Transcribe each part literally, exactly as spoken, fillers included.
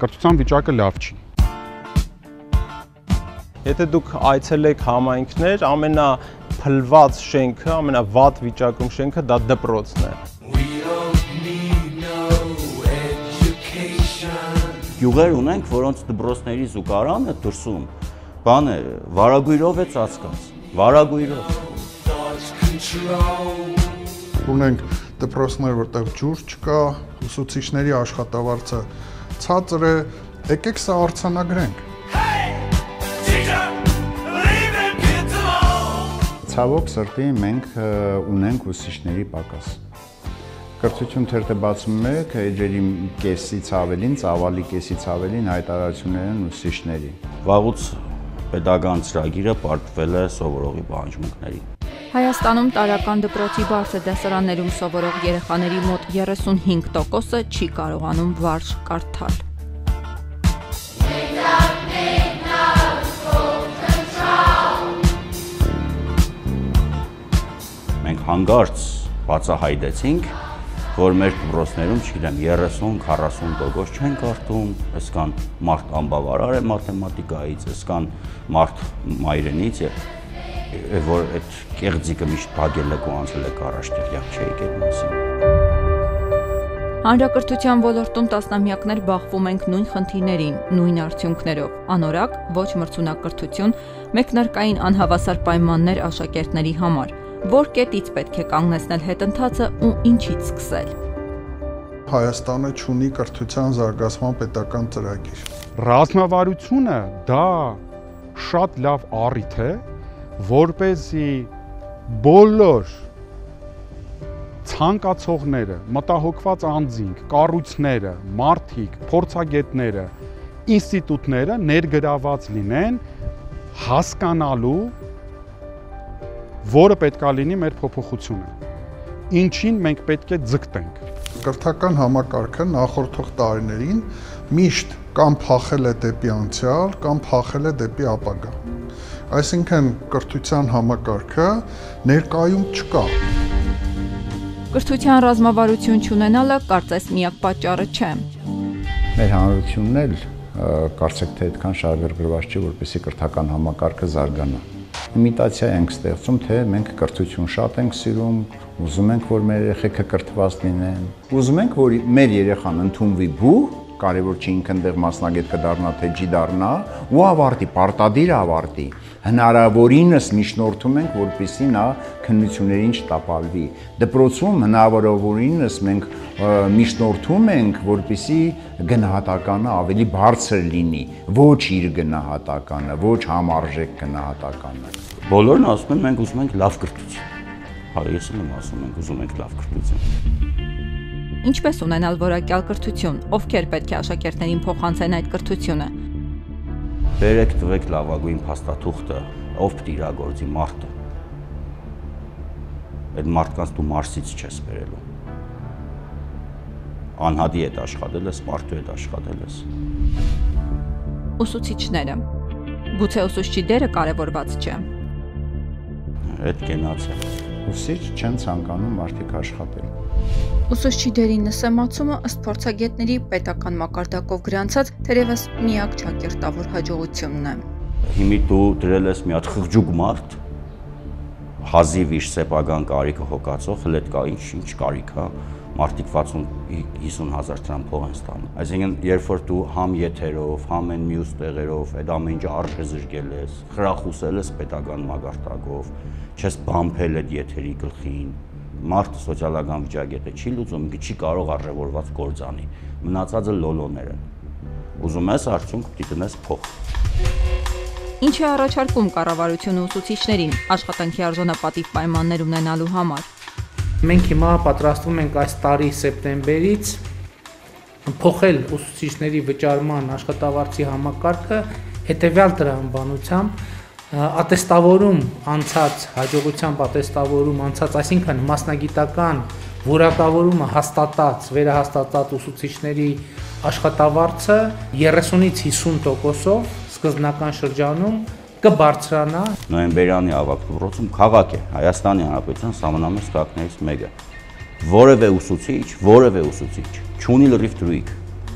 կրթության վիճակը լավ չի։ Եթե դուք այցելեք համայնքներ, ամենափլված շենքը, ամենավատ վիճակում շենքը դա դպրոցն է։ Գյուղեր ունենք, որոնց դպրոցների զուգարանը դրսում բան է, վարագույրով է ծածկած, վարագույրով։ Ունենք դպրոցներ, որտեղ ջուր չկա, ուսուցիչների աշխատավարձը ցածր է, եկեք սա արձանագրենք։ Ցավոք սրտի մենք ունենք ուսուցիչների պակաս։ Կրթություն թերթը բացում եք, էջերի կեսից ավելին, ծավալի կեսից ավելին հայտարարություններ են ուսուցիչների։ Վաղուց պետական ծրագիրը պարտվել է սովորողի պահանջմունքներին։ Հայաստանում տարական դպրոցի բարձր դասարաններում սովորող երեխաների մոտ երեսունհինգ տոկոսը չի կարողանում վարժ կարդալ։ Մենք հանգարց բացահայտեցինք, որ մեր դպրոցներում, չգիտեմ, երեսուն-քառասուն տոկոս չեն կարդում, այսքան մարդ անբավարար է մաթեմատիկայից, այսքան մարդ մայրենից է, որ այդ կեղծիկը միշտ բագել է ու անցել է առաջ տեղյակ չէիք այդ մասին։ Հանրակրթության ոլորտում տասնամյակներ բախվում ենք նույն խնդիրներին, նույն արդյունքներով, անորակ, ոչ մրցունակրթություն, մեկնարկային անհավասար պայմաններ աշակերտների համար, որ կետից պետք է կանգնեցնել հետընթացը ու ինչից սկսել։ Հայաստանը չունի կրթության զարգացման պետական ծրագիր։ Ռազմավարությունը դա շատ լավ առիթ է, որպեսզի բոլոր ցանկացողները, մտահոգված անձինք, կառույցները, մարդիկ, փորձագետները, ինստիտուտները ներգրաված լինեն հասկանալու, որը պետք է լինի մեր փոփոխությունը, ինչին մենք պետք է ձգտենք։ Կրթական համակարգը նախորդող տարիներին միշտ կամ փախել է դեպի անցյալ, կամ փախել է դեպի ապագա։ Այսինքն կրթության համակարգը ներկայում չկա։ Կրթության ռազմավարություն չունենալը կարծես միակ պատճառը չէ։ Մեր հանրությունն էլ կարծեք թե այդքան շահագրգռված չի, որպեսզի կրթական համակարգը զարգանա։ Իմիտացիա ենք ստեղծում, թե մենք կրթություն շատ ենք սիրում, ուզում ենք, որ մեր երեխեքը կրթված լինեն, ուզում ենք, որ մեր երեխան ընդունվի բու, կարևոր չի ինքն դեղ մասնագետ կդառնա, թե չի դառնա, ու ավարտի, պարտադիր ավարտի, հնարավորինս միջնորդում ենք, որպեսզի նա քննություններին չտապալվի։ Դպրոցում հնարավորինս մենք միջնորդում ենք, որպեսզի գնահատականը ավելի բարձր լինի, ոչ իր գնահատականը, ոչ համարժեք գնահատականը։ Բոլորն ասում են, մենք ուզում ենք լավ կրթություն։ Հա, ես եմ ասում, մենք ուզում ենք լավ կրթություն։ Ինչպես ունենալ որակյալ կրթություն, ովքեր պետք է աշակերտներին փոխանցեն այդ կրթությունը։ Բերեք տվեք լավագույն փաստաթուղթը, ով պիտի իրագործի մարդը։ Այդ մարդկանց դու Մարսից չես բերելու։ Անհատի հետ աշխատել ես, մարդու հետ աշխատել ես։ Ուսուցիչները։ Գուցե ուսուցչի դերը կարևորված չէ։ Այդ կենաց է։ Ուսուցիչ չեն ցանկանում մարդիկ աշխատել։ Ուսուցչի դերի նսեմացումը ըստ փորձագետների պետական մակարդակով գրանցած թերևս միակ ճակերտավոր հաջողությունն է։ Հիմի դու դրել ես մի հատ խղճուկ մարդ, հազիվ իր սեփական կարիքը հոգացող, հենց կա ինչ-ինչ կարիք է, մարդիկ վաթսուն-հիսուն հազար դրամ փող են ստանում։ Այսինքն, երբ որ դու համ եթերով, համ այն մյուս տեղերով այդ ամեն ինչը արժեզրկել ես, խրախուսել ես պետական մակարդակով, չես բամփել այդ եթերի գլխին, մարդը սոցիալական վիճակետը չի լուծում, չի կարող արժևորված գործանի, մնացածը լոլոներ են։ Ուզում ես արդյունք պիտի տնես փող։ Ինչ է առաջարկում կառավարությունը ուսուցիչներին աշխատանքի արժանապատիվ պայմաններ ունենալու համար։ Մենք հիմա պատրաստվում ենք այս տարի սեպտեմբերից փոխել ուսուցիչների վճարման աշխատավարձի համակարգը հետևյալ տրամաբանությամբ ատեստավորում անցած հաջողությամբ ատեստավորում անցած, այսինքն մասնագիտական որակավորումը հաստատած, վերահաստատած ուսուցիչների աշխատավարձը երեսունից հիսուն տոկոսով սկզբնական շրջանում կբարձրանա։ Նոյեմբերյանի ավագ դպրոցում քաղաք է, Հայաստանի Հանրապետության սահմանամերձ քաղաքներից մեկը։ Որևէ ուսուցիչ, որևէ ուսուցիչ չունի լրիվ դրույթ։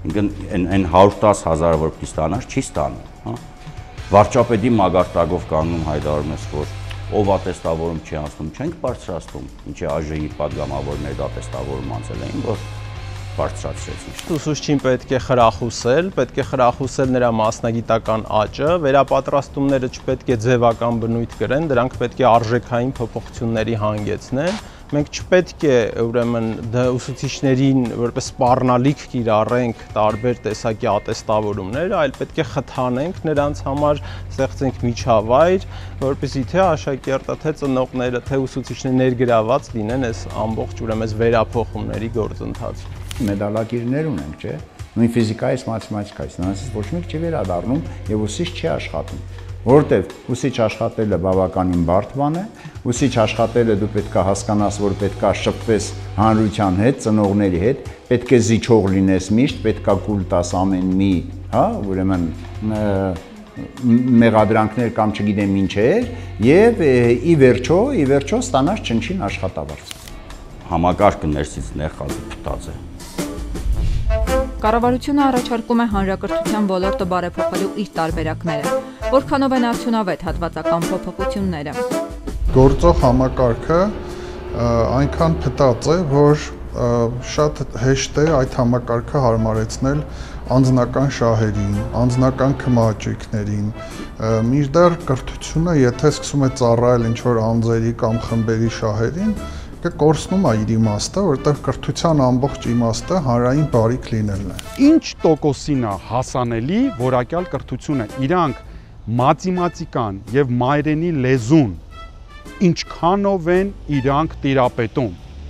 Ինքն այն հարյուր տասը հազարը որ պիտի ստանաս, չի ստանում, հա։ Վարչապետի մագարտակով կանգնում հայտարարում ես, որ ով ատեստավորում չի անցնում, չենք բարձրացնում, ինչի ԱԺ-ի падգամավորները դա ատեստավորում անցել էին, որ բարձրացրեցին։ Ուսուցչին պետք է խրախուսել, պետք է խրախուսել նրա մասնագիտական աճը, վերապատրաստումները չպետք է ձևական բնույթ կրեն, դրանք պետք է արժեքային փոփոխությունների հանգեցնեն։ Մենք չպետք է ուրեմն ուսուցիչներին որպես սպառնալիք կիրառենք տարբեր տեսակի ատեստավորումներ, այլ պետք է խթանենք նրանց համար, ստեղծենք միջավայր, որպեսզի թե աշակերտը, թե ծնողները, թե ուսուցիչները ներգրաված լինեն այս ամբողջ ուրեմն այս վերափոխումների գործընթացում։ Մեդալակիրներ ունենք, չէ՞։ Նույն ֆիզիկայից, մաթեմատիկայից, նրանցից ոչ մեկ չի վերադառնում եւ ուսուցիչ չի աշխատում։ Որտեւ ուսուցիչ աշխատելը բավականին բարդ բան է, ուսուցիչ աշխատելը դու պետք է հասկանաս, որ պետք է շփվես հանրության հետ, ծնողների հետ, պետք է զիջող լինես միշտ, պետք է կուլ տաս ամեն մի, հա, ուրեմն մեղադրանքներ կամ չգիտեմ ինչեր, եւ ի վերջո, ի վերջո ստանաս չնչին աշխատավարձ։ Համակարգը ներսից նեղած փտած է։ Կառավարությունը առաջարկում է հանրակրթության ոլորտը բարեփոխելու իր տարբերակները, որքանով են արդյունավետ հատվածական փոփոխությունները։ Գործող համակարգը այնքան փտած է, որ շատ հեշտ է այդ համակարգը հարմարեցնել անձնական շահերին, անձնական քմահաճույքներին։ Մինչդեռ կրթությունը, եթե սկսում է ծառայել ինչ-որ անձերի կամ խմբերի շահերին, կորցնում է իր իմաստը, որովհետև կրթության ամբողջ իմաստը հանրային բարիք լինելն է։ Ինչ տոկոսին է հասանելի որակյալ կրթությունը, իրանք մաթեմատիկան եւ մայրենի լեզուն ինչքանով են իրանք տիրապետում։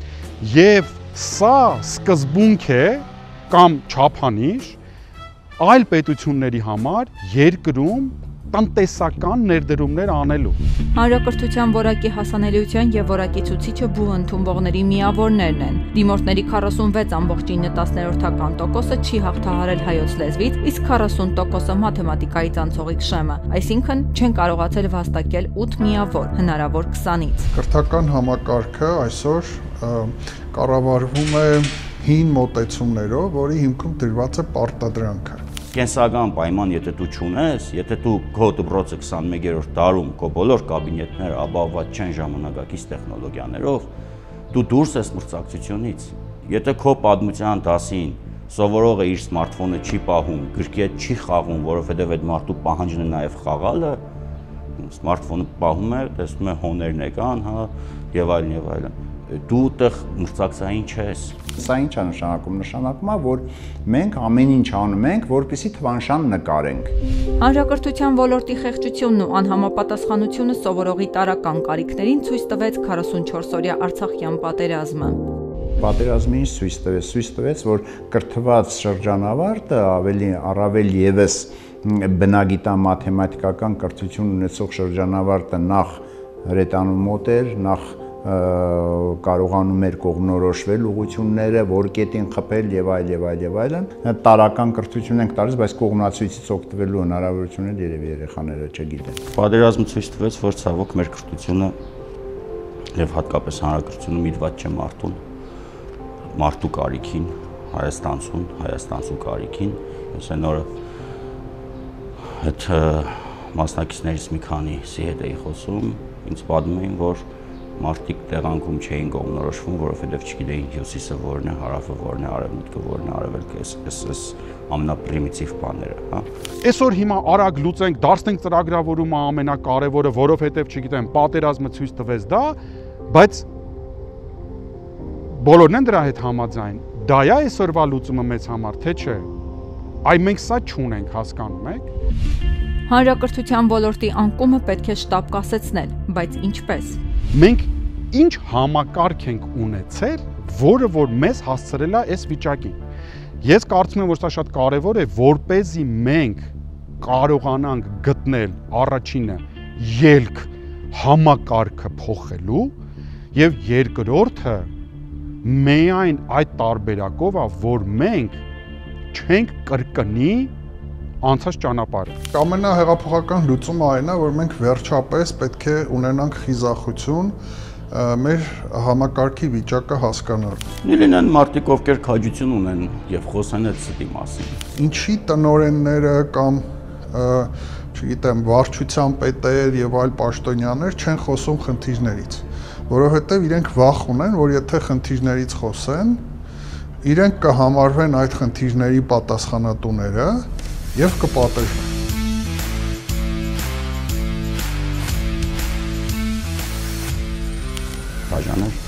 Եվ սա սկզբունք է կամ չափանիշ այլ պետությունների համար երկրում տնտեսական ներդրումներ անելու։ Հանրակրթության որակի հասանելիության եւ որակի ցուցիչը բու ընդունվողների միավորներն են։ Դիմորդների քառասունվեց ամբողջ ինը տասներորդական տոկոսը չի հաղթահարել հայոց լեզվից, իսկ քառասուն տոկոսը մաթեմատիկայից անցողիկ շեմը, այսինքն չեն կարողացել վաստակել ութ միավոր, հնարավոր քսանից։ Կրթական համակարգը այսօր կառավարվում է հին մոտեցումներով, որի հիմքում դրված է պարտադրանքը։ Կենսական պայման, եթե դու չունես, եթե դու քո դպրոցը քսանմեկերորդ դարում քո բոլոր կաբինետները ապահովված չեն ժամանակակից տեխնոլոգիաներով, դու դուրս ես մրցակցությունից։ Եթե քո պատմության դասին սովորողը իր սմարթֆոնը չի պահում, գրքի հետ չի խաղում, որովհետև այդ մարդու պահանջն է նաև խաղալը, սմարթֆոնը պահում է, տեսնում է հոներն եկան, հա, եւ այլն եւ այլն։ Դու այդտեղ մրցակցային չես։ Սա ինչ է նշանակում։ Նշանակում է, որ մենք ամեն ինչ անում ենք, որպեսզի թվանշան նկարենք։ Հանրակրթության ոլորտի խեղճությունն ու անհամապատասխանությունը սովորողի տարրական կարիքներին ցույց տվեց քառասունչորսօրյա Արցախյան պատերազմը։ Պատերազմը ինչ ցույց տվեց, ցույց տվեց, որ կրթված շրջանավարտը ավելի առավել եւս բնագիտա-մաթեմատիկական կրթություն ունեցող շրջանավարտը նախ հրետանու մոտ էր, նախ կարողանում էր կողմնորոշվել ուղղությունները, որ կետին խփել եւ այլ եւ այլ եւ այլն։ Տարական կրթություն ենք տալիս, բայց կողմնացույցից օգտվելու հնարավորություններ երևի երեխաները չգիտեն։ Պատերազմը ցույց տվեց, որ ցավոք մեր կրթությունը եւ հատկապես հանրակրթությունը միտված չէ մարդուն, մարդու կարիքին, հայաստանցուն, հայաստանցու կարիքին։ Ես այն օրը այդ մասնակիցներից մի քանիսի հետ էի խոսում, ինձ պատմում էին, որ մարդիկ տեղանքում չէին կողմնորոշվում, որովհետև չգիտեին հյուսիսը որն է, հարավը որն է, արևմուտքը որն է, արևելքը, այս ամենապրիմիտիվ բաները, հա։ Այսօր հիմա արագ լուծենք, դարձնենք ծրագրավորումը ամենակարևորը, որովհետև չգիտեմ, պատերազմը ցույց տվեց դա, բայց բոլորն են դրա հետ համաձայն։ Դա է այսօրվա լուծումը մեծ համար, թե չէ։ Այ մենք սա չունենք, հասկանում եք։ Հանրակրթության ոլորտի անկումը պետք է շտապ կասեցնել, բայց ինչպես։ Մենք ինչ համակարգ ենք ունեցել, որը որ մեզ հասցրել է այս վիճակին։ Ես կարծում եմ, որ սա շատ կարևոր է, որպեսզի մենք կարողանանք գտնել առաջինը ելք համակարգը փոխելու եւ երկրորդը միայն այդ տարբերակով է, որ մենք չենք կրկնի անցած ճանապարհը։ Ամենահեղափոխական լուծումը այն է, որ մենք վերջապես պետք է ունենանք խիզախություն մեր համակարգի վիճակը հասկանալ։ Լինեն մարդիկ, ովքեր քաջություն ունեն եւ խոսեն այդ ստի մասին։ Ինչի տնօրենները կամ չգիտեմ, վարչության պետեր եւ այլ պաշտոնյաներ չեն խոսում խնդիրներից, որովհետեւ իրենք վախ ունեն, որ եթե խնդիրներից խոսեն, իրենք կհամարվեն այդ խնդիրների պատասխանատուները եւ կպատժվեն։ Բաժանել